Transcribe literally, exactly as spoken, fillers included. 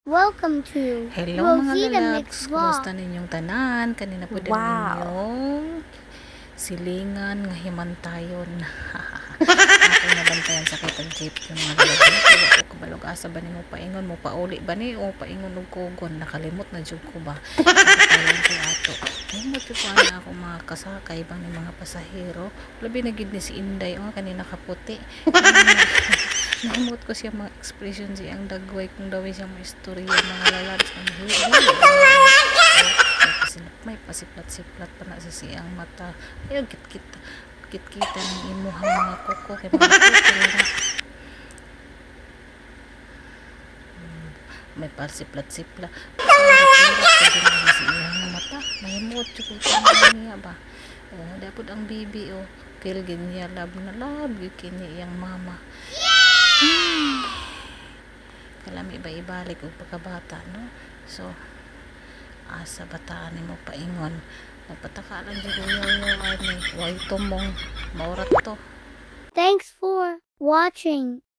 Welcome to Hello mga Rosita lalags, Mix kumusta Vlog. ninyong tanan? Kanina po din Wow. ninyong silingan nga himantayon. Ako nabantayan sa kitang jeep yung mga lalags. Pero ako kabalog asa ba ni mo paingon mo pauli ba ni o paingon og kugon, nakalimot na jud ko ba. Kaya ko ato. Limot ko na ako mga kasakay bang ni mga pasahero. Labi na gid ni si Inday o kanina kaputi. Nahimot ko siya mga expression siya ang dagway kung daw siya mga istorya mga lalads ang huli may pasiplat-siplat pa na sa siyang mata ayaw kit-kita kit-kita ng imuhang mga kuko kay mga kuko na may pasiplat-siplat sa siyang mata nahimot ko kung niya ba oh, dapat ang bibi o oh. Kilgin niya lab na lab kini iyang mama. Hmm. Kalami ba ibalik og pagkabata no so asa bataan nimo paingon nagpataka lang jud yung ani way tumong maurat to. Thanks for watching.